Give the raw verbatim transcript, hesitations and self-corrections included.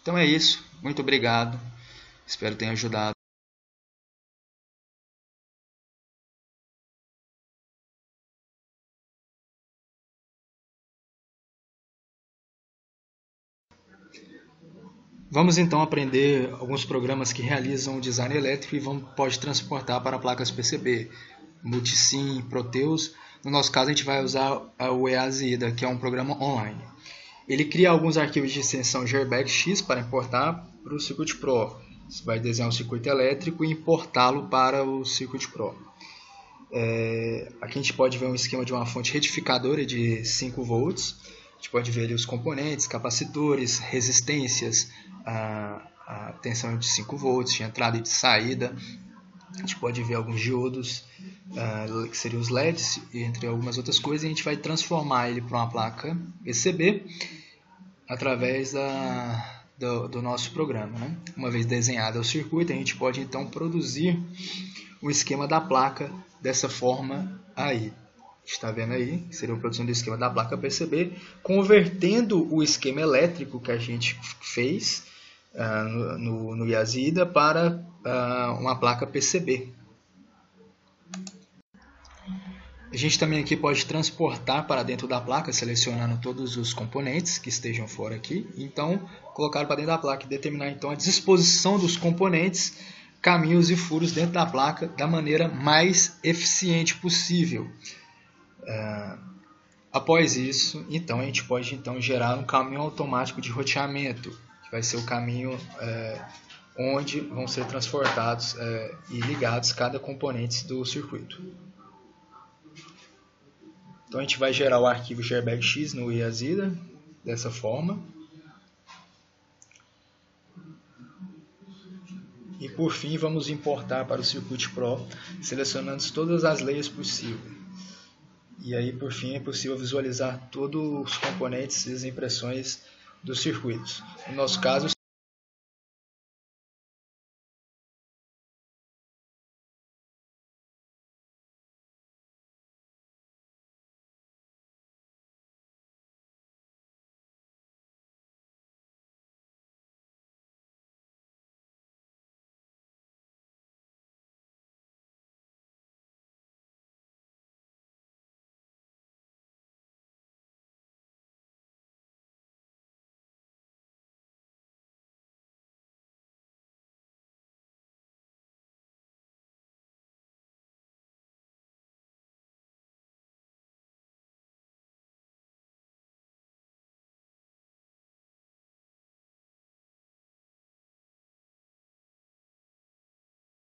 Então é isso, muito obrigado, espero que tenha ajudado. Vamos então aprender alguns programas que realizam o design elétrico e vão, pode transportar para placas P C B, Multisim, Proteus. No nosso caso, a gente vai usar o E A S I D A, que é um programa online. Ele cria alguns arquivos de extensão GearBackX para importar para o Circuit Pro. Você vai desenhar um circuito elétrico e importá-lo para o Circuit Pro. É, aqui a gente pode ver um esquema de uma fonte retificadora de cinco volts. A gente pode ver ali os componentes, capacitores, resistências, a, a tensão de cinco volts, de entrada e de saída. A gente pode ver alguns diodos, uh, que seriam os L E Ds, entre algumas outras coisas. E a gente vai transformar ele para uma placa P C B através da, do, do nosso programa, né? Uma vez desenhado o circuito, a gente pode então produzir o esquema da placa dessa forma aí. Está vendo aí? Seria a produção do esquema da placa P C B, convertendo o esquema elétrico que a gente fez uh, no, no, no E A S I D A para uh, uma placa P C B. A gente também aqui pode transportar para dentro da placa, selecionando todos os componentes que estejam fora aqui. Então, colocar para dentro da placa e determinar então a disposição dos componentes, caminhos e furos dentro da placa da maneira mais eficiente possível. Uh, após isso, então a gente pode então gerar um caminho automático de roteamento, que vai ser o caminho uh, onde vão ser transportados uh, e ligados cada componente do circuito. Então a gente vai gerar o arquivo GearBackX no E A S I D A dessa forma. E por fim vamos importar para o Circuit Pro, selecionando todas as layers possíveis. E aí, por fim, é possível visualizar todos os componentes e as impressões dos circuitos. No nosso caso,